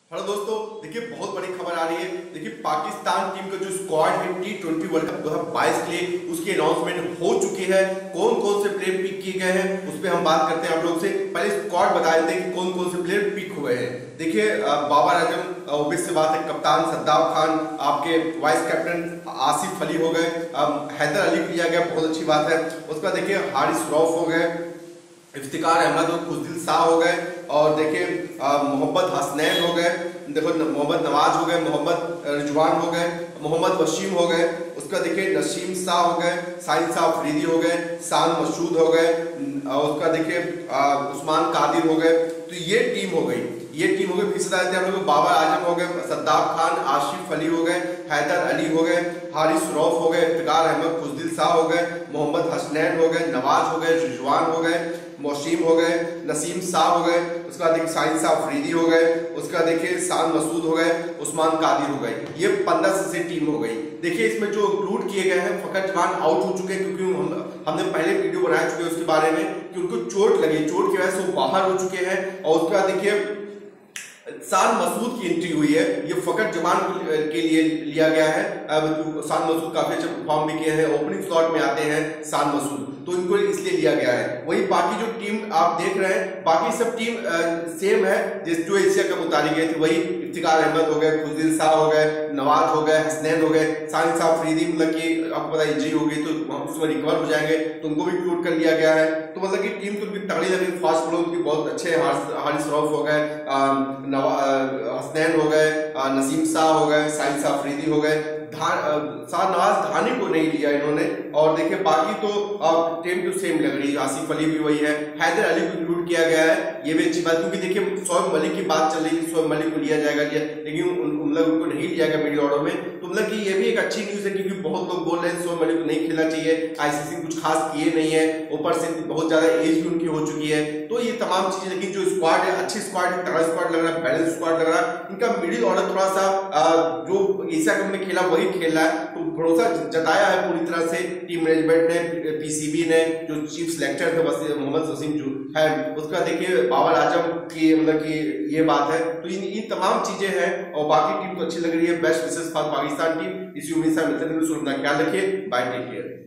Hello दोस्तों, देखिए बहुत बड़ी खबर आ रही है। देखिए पाकिस्तान टीम का जो स्क्वाड है T20 वर्ल्ड कप 2022 के लिए उसकी अनाउंसमेंट हो चुकी है। कौन कौन से प्लेयर पिक किए गए हैं उस पर हम बात करते हैं आप लोग से। पहले स्क्वाड बता देते हैं कि कौन कौन से प्लेयर पिक हुए हैं। देखिए बाबर आजम, ऑब्वियस सी बात है, कप्तान सद्दाम खान, आपके वाइस कैप्टन आसिफ अली हो गए, हैदर अली को लिया गया, बहुत अच्छी बात है। उसका देखिए हारिस रऊफ हो गए, इफ्तिकार अहमद और खुशदिल शाह हो गए, और देखिए मोहम्मद हसनैन हो गए, देखो मोहम्मद नवाज हो गए, मोहम्मद रिजवान हो गए, मोहम्मद वसीम हो गए। उसका देखिए नसीम शाह हो गए, साहिल शाह अफरीदी हो गए, सान मसूद हो गए, उसका देखिए उस्मान कादिर हो गए। तो ये टीम हो गई, ये टीम हो गई। फिर से हम लोग बाबर आजम हो गए, सद्दाम खान, आसिफ अली हो गए, हैदर अली हो गए, हारिस रऊफ हो गए, इफ्तिकार अहमद, खुशदिल शाह हो गए, मोहम्मद हसनैन हो गए, नवाज हो गए, रिजवान हो गए, वसीम हो गए, नसीम शाह हो गए। उसके बाद देखिए साहिल शाह अफरीदी हो गए, उसका देखिए सान मसूद हो गए, उस्मान कादिर हो गए। ये 15 से टीम हो गई। देखिए इसमें जो इंक्लूड किए गए हैं, फकत जवान आउट हो चुके हैं क्योंकि हमने पहले वीडियो बना चुके हैं उसके बारे में कि उनको चोट लगी, चोट की वजह से वो बाहर हो चुके हैं। और उसके बाद देखिए सान मसूद की एंट्री हुई है, ये फकत जमान के लिए लिया गया है। सान मसूद काफी अच्छा परफॉर्म भी किए हैं, ओपनिंग स्लॉट में आते हैं सान मसूद, तो इनको इसलिए लिया गया है। वही बाकी जो टीम आप देख रहे हैं, बाकी सब टीम सेम है जो एशिया कप उतारी गई थी। वही इफ्तिकार अहमद हो गए, खुशदिल शाह हो गए, नवाज हो गए, हसनैन हो गए, साहिल शाह अफरीदी मतलब कि आपको पता इंजरी हो गई तो उसमें रिकवर हो जाएंगे, तो उनको भी इंक्लूड कर लिया गया है। तो मतलब कि टीम तो उनकी तगड़ी लगी, फास्ट बॉलर उनकी बहुत अच्छे हैं। हारिस रऊफ हो गए, हसनैन हो गए, नसीम शाह हो गए, साहिल शाह अफरीदी हो गए, शाहनवाज धानी को नहीं लिया इन्होंने। और देखिए बाकी तो टीम टू सेम लग रही है, आसिफ अली भी वही है, हैदर अली को इंक्लूड किया गया है, ये भी अच्छी बात, क्योंकि देखिए शोएब मलिक की बात चल रही है, शोएब मलिक को लिया जाएगा, लेकिन मतलब उनको नहीं लिया गया मिडिल ऑर्डर में। तो मतलब कि ये भी एक अच्छी न्यूज है, क्योंकि बहुत लोग बोल रहे हैं शोएब मलिक को नहीं खेलना चाहिए, आईसीसी कुछ खास किए नहीं है, ऊपर से बहुत ज्यादा एज भी उनकी हो चुकी है। तो ये तमाम चीजें, लेकिन जो स्क्वाड है अच्छी स्क्वाड है, तगड़ा स्क्वाड लग रहा है, बैलेंस स्क्वाड लग रहा है। इनका मिडिल ऑर्डर थोड़ा सा जो एशिया कप में खेला वही खेल रहा है, तो भरोसा जताया है पूरी तरह से टीम मैनेजमेंट ने, पीसीबी ने, जो चीफ सिलेक्टर थे मोहम्मद वसीम जो है, उसका देखिए बाबर आजम की मतलब कि ये बात है। तो इन तमाम चीजें हैं, और बाकी टीम तो अच्छी लग रही है। बेस्ट विशेष पाकिस्तान टीम, इसी उम्मीद से मिलते हैं। ख्याल रखिए, बाय, टेक केयर।